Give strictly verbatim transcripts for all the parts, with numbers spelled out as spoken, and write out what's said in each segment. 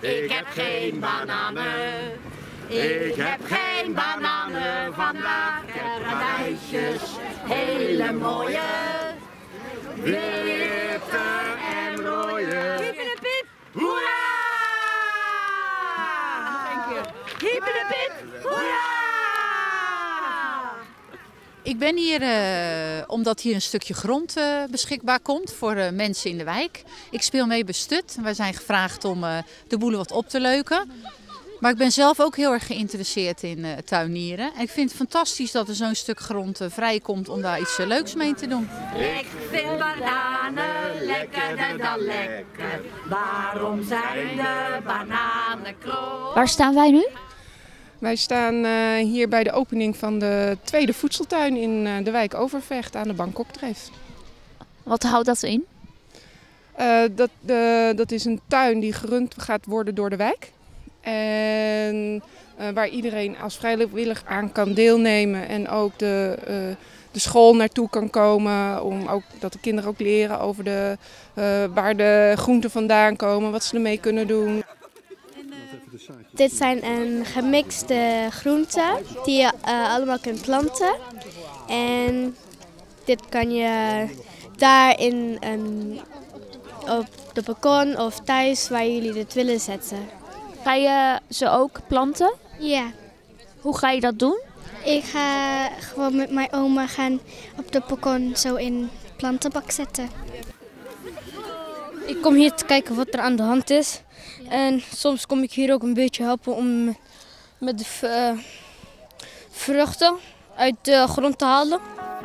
Ik heb geen bananen. Ik heb geen bananen vandaag. Radijsjes, hele mooie. Witte en rode. Hiep de piep. Hoera! Hiep de piep. Hoera! Ik ben hier uh, omdat hier een stukje grond uh, beschikbaar komt voor uh, mensen in de wijk. Ik speel mee bij Stut. Wij zijn gevraagd om uh, de boel wat op te leuken. Maar ik ben zelf ook heel erg geïnteresseerd in uh, tuinieren. En ik vind het fantastisch dat er zo'n stuk grond uh, vrijkomt om daar iets uh, leuks mee te doen. Ik vind bananen lekkerder dan lekker. Waarom zijn de bananen kroos? Waar staan wij nu? Wij staan uh, hier bij de opening van de tweede voedseltuin in uh, de wijk Overvecht aan de Bangkokdreef. Wat houdt dat in? Uh, dat, uh, dat is een tuin die gerund gaat worden door de wijk. En uh, waar iedereen als vrijwilliger aan kan deelnemen en ook de, uh, de school naartoe kan komen. Om ook, dat de kinderen ook leren over de, uh, waar de groenten vandaan komen, wat ze ermee kunnen doen. Dit zijn een gemixte groenten die je uh, allemaal kunt planten. En dit kan je daar in een, op de balkon of thuis waar jullie dit willen zetten. Ga je ze ook planten? Ja. Hoe ga je dat doen? Ik ga gewoon met mijn oma gaan op de balkon zo in een plantenbak zetten. Ik kom hier te kijken wat er aan de hand is. En soms kom ik hier ook een beetje helpen om met de uh, vruchten uit de grond te halen.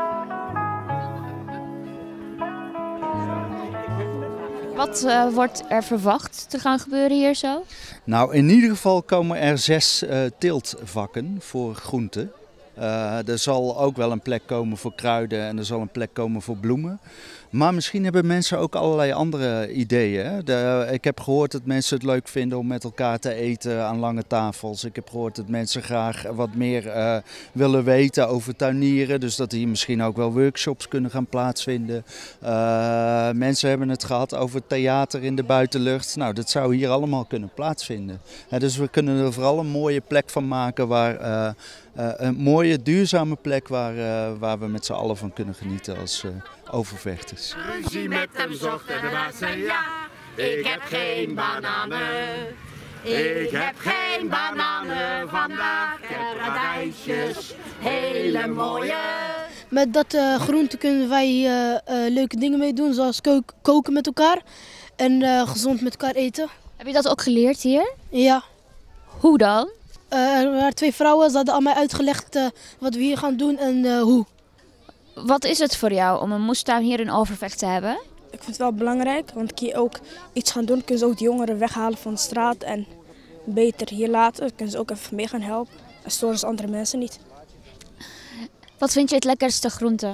Wat uh, wordt er verwacht te gaan gebeuren hier zo? Nou, in ieder geval komen er zes uh, teeltvakken voor groenten. Uh, er zal ook wel een plek komen voor kruiden en er zal een plek komen voor bloemen. Maar misschien hebben mensen ook allerlei andere ideeën. Hè? De, ik heb gehoord dat mensen het leuk vinden om met elkaar te eten aan lange tafels. Ik heb gehoord dat mensen graag wat meer uh, willen weten over tuinieren. Dus dat hier misschien ook wel workshops kunnen gaan plaatsvinden. Uh, mensen hebben het gehad over theater in de buitenlucht. Nou, dat zou hier allemaal kunnen plaatsvinden. Hè, dus we kunnen er vooral een mooie plek van maken waar... Uh, Uh, een mooie, duurzame plek waar, uh, waar we met z'n allen van kunnen genieten als uh, Overvechters. Ruzie met hem zocht en de baas zei ja. Ik heb geen bananen. Ik heb geen bananen vandaag. Ik heb radijsjes, hele mooie. Met dat uh, groente kunnen wij uh, uh, leuke dingen mee doen, zoals ko- koken met elkaar en uh, gezond met elkaar eten. Heb je dat ook geleerd hier? Ja. Hoe dan? Uh, er waren twee vrouwen, ze hadden aan mij uitgelegd uh, wat we hier gaan doen en uh, hoe. Wat is het voor jou om een moestuin hier in Overvecht te hebben? Ik vind het wel belangrijk, want kun je ook iets gaan doen. Kun je ook de jongeren weghalen van de straat en beter hier laten. Kunnen ze ook even mee gaan helpen en storen ze andere mensen niet. Wat vind je het lekkerste groente?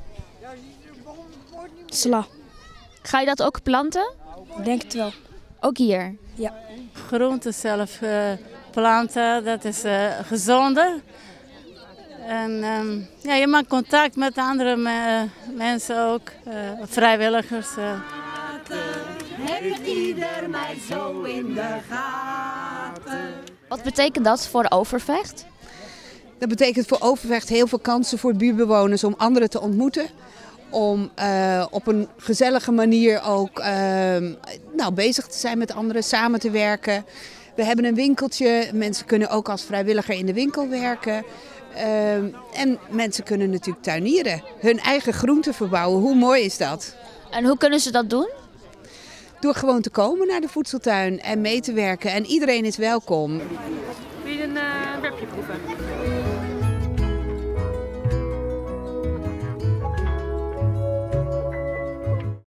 Sla. Ga je dat ook planten? Ik denk het wel. Ook hier? Ja. Groenten zelf uh, planten, dat is uh, gezonder. En um, ja, je maakt contact met andere me- mensen ook, uh, vrijwilligers. Uh. Heeft ieder mij zo in de gaten. Wat betekent dat voor Overvecht? Dat betekent voor Overvecht heel veel kansen voor buurtbewoners om anderen te ontmoeten. Om uh, op een gezellige manier ook uh, nou, bezig te zijn met anderen, samen te werken. We hebben een winkeltje, mensen kunnen ook als vrijwilliger in de winkel werken. Uh, en mensen kunnen natuurlijk tuinieren, hun eigen groenten verbouwen. Hoe mooi is dat? En hoe kunnen ze dat doen? Door gewoon te komen naar de voedseltuin en mee te werken. En iedereen is welkom. Wil je een uh, werkje proeven?